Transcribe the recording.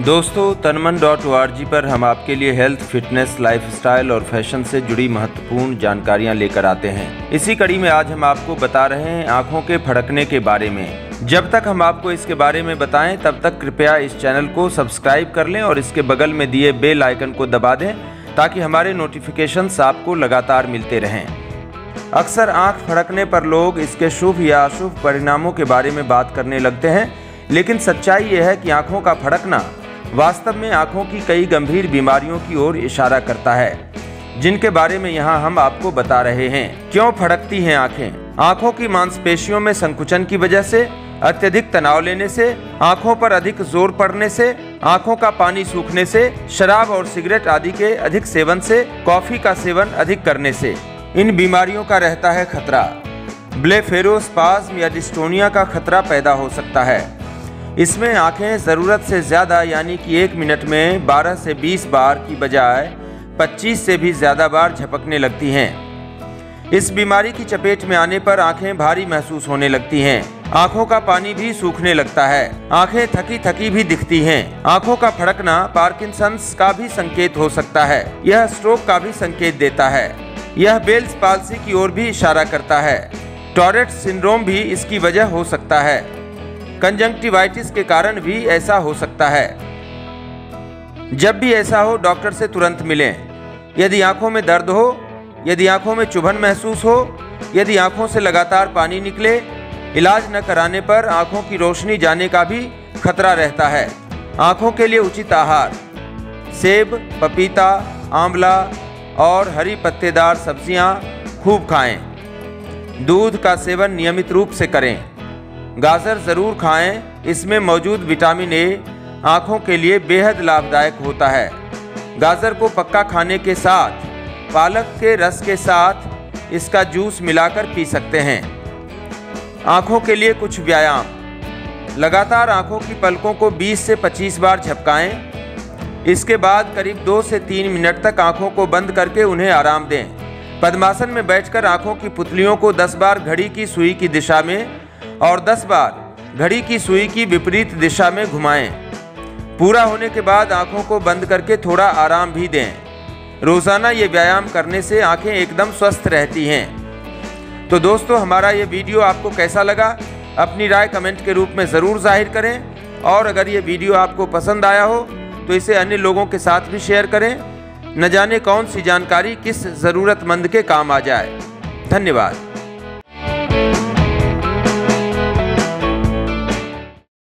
दोस्तों tanman.org पर हम आपके लिए हेल्थ, फिटनेस, लाइफस्टाइल और फैशन से जुड़ी महत्वपूर्ण जानकारियां लेकर आते हैं। इसी कड़ी में आज हम आपको बता रहे हैं आंखों के फड़कने के बारे में। जब तक हम आपको इसके बारे में बताएं तब तक कृपया इस चैनल को सब्सक्राइब कर लें और इसके बगल में दिए बेल आइकन को दबा दें ताकि हमारे नोटिफिकेशंस आपको लगातार मिलते रहें। अक्सर आंख फड़कने पर लोग इसके शुभ या अशुभ परिणामों के बारे में बात करने लगते हैं, लेकिन सच्चाई यह है कि आंखों का फड़कना वास्तव में आंखों की कई गंभीर बीमारियों की ओर इशारा करता है, जिनके बारे में यहाँ हम आपको बता रहे हैं। क्यों फड़कती हैं आंखें? आंखों की मांसपेशियों में संकुचन की वजह से, अत्यधिक तनाव लेने से, आंखों पर अधिक जोर पड़ने से, आंखों का पानी सूखने से, शराब और सिगरेट आदि के अधिक सेवन से, कॉफी का सेवन अधिक करने से इन बीमारियों का रहता है खतरा। ब्लेफेरोस्पाज्म या डिस्टोनिया का खतरा पैदा हो सकता है। इसमें आंखें ज़रूरत से ज़्यादा यानी कि 1 मिनट में 12 से 20 बार की बजाय 25 से भी ज़्यादा बार झपकने लगती हैं। इस बीमारी की चपेट में आने पर आंखें भारी महसूस होने लगती हैं। आंखों का पानी भी सूखने लगता है। आंखें थकी थकी भी दिखती हैं। आंखों का फड़कना पार्किंसंस का भी संकेत हो सकता है। यह स्ट्रोक का भी संकेत देता है। यह बेल्स पाल्सी की ओर भी इशारा करता है। टॉरेट सिंड्रोम भी इसकी वजह हो सकता है। कंजंक्टिवाइटिस के कारण भी ऐसा हो सकता है। जब भी ऐसा हो डॉक्टर से तुरंत मिलें। यदि आंखों में दर्द हो, यदि आंखों में चुभन महसूस हो, यदि आंखों से लगातार पानी निकले, इलाज न कराने पर आंखों की रोशनी जाने का भी खतरा रहता है। आंखों के लिए उचित आहार: सेब, पपीता, आंवला और हरी पत्तेदार सब्जियां खूब खाएं। दूध का सेवन नियमित रूप से करें। गाजर ज़रूर खाएं, इसमें मौजूद विटामिन ए आँखों के लिए बेहद लाभदायक होता है। गाजर को पक्का खाने के साथ पालक के रस के साथ इसका जूस मिलाकर पी सकते हैं। आँखों के लिए कुछ व्यायाम: लगातार आँखों की पलकों को 20 से 25 बार झपकाएं। इसके बाद करीब 2 से 3 मिनट तक आँखों को बंद करके उन्हें आराम दें। पद्मासन में बैठकर आँखों की पुतलियों को 10 बार घड़ी की सुई की दिशा में और 10 बार घड़ी की सुई की विपरीत दिशा में घुमाएं। पूरा होने के बाद आंखों को बंद करके थोड़ा आराम भी दें। रोज़ाना ये व्यायाम करने से आंखें एकदम स्वस्थ रहती हैं। तो दोस्तों, हमारा ये वीडियो आपको कैसा लगा? अपनी राय कमेंट के रूप में ज़रूर जाहिर करें और अगर ये वीडियो आपको पसंद आया हो तो इसे अन्य लोगों के साथ भी शेयर करें। न जाने कौन सी जानकारी किस ज़रूरतमंद के काम आ जाए। धन्यवाद।